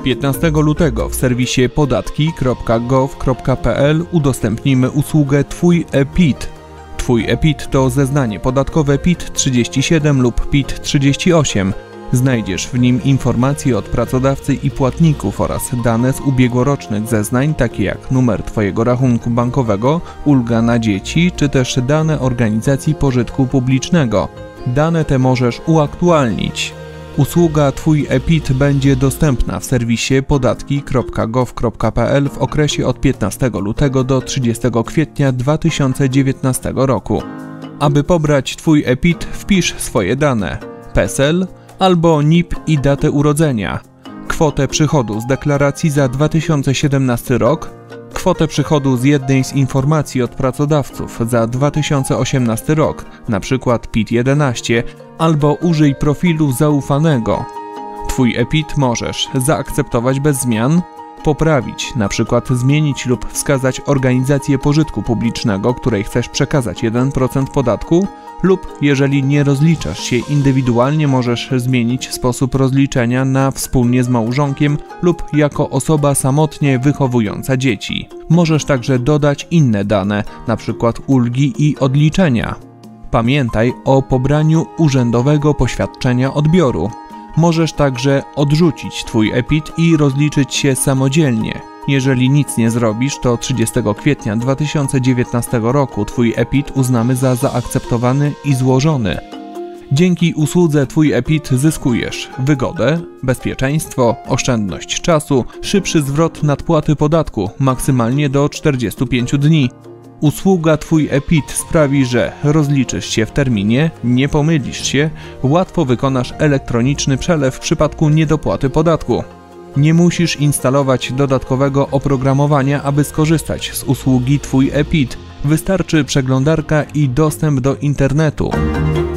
15 lutego w serwisie podatki.gov.pl udostępnimy usługę Twój e-PIT. Twój e-PIT to zeznanie podatkowe PIT-37 lub PIT-38. Znajdziesz w nim informacje od pracodawcy i płatników oraz dane z ubiegłorocznych zeznań, takie jak numer Twojego rachunku bankowego, ulga na dzieci, czy też dane organizacji pożytku publicznego. Dane te możesz uaktualnić. Usługa Twój e-PIT będzie dostępna w serwisie podatki.gov.pl w okresie od 15 lutego do 30 kwietnia 2019 roku. Aby pobrać Twój e-PIT, wpisz swoje dane: PESEL albo NIP i datę urodzenia, kwotę przychodu z deklaracji za 2017 rok, kwotę przychodu z jednej z informacji od pracodawców za 2018 rok, np. PIT-11, albo użyj profilu zaufanego. Twój e-PIT możesz zaakceptować bez zmian, poprawić, np. zmienić lub wskazać organizację pożytku publicznego, której chcesz przekazać 1% podatku, lub jeżeli nie rozliczasz się indywidualnie, możesz zmienić sposób rozliczenia na wspólnie z małżonkiem lub jako osoba samotnie wychowująca dzieci. Możesz także dodać inne dane, np. ulgi i odliczenia. Pamiętaj o pobraniu urzędowego poświadczenia odbioru. Możesz także odrzucić Twój e-PIT i rozliczyć się samodzielnie. Jeżeli nic nie zrobisz, to 30 kwietnia 2019 roku Twój e-PIT uznamy za zaakceptowany i złożony. Dzięki usłudze Twój e-PIT zyskujesz wygodę, bezpieczeństwo, oszczędność czasu, szybszy zwrot nadpłaty podatku, maksymalnie do 45 dni. Usługa Twój e-PIT sprawi, że rozliczysz się w terminie, nie pomylisz się, łatwo wykonasz elektroniczny przelew w przypadku niedopłaty podatku. Nie musisz instalować dodatkowego oprogramowania, aby skorzystać z usługi Twój e-PIT. Wystarczy przeglądarka i dostęp do internetu.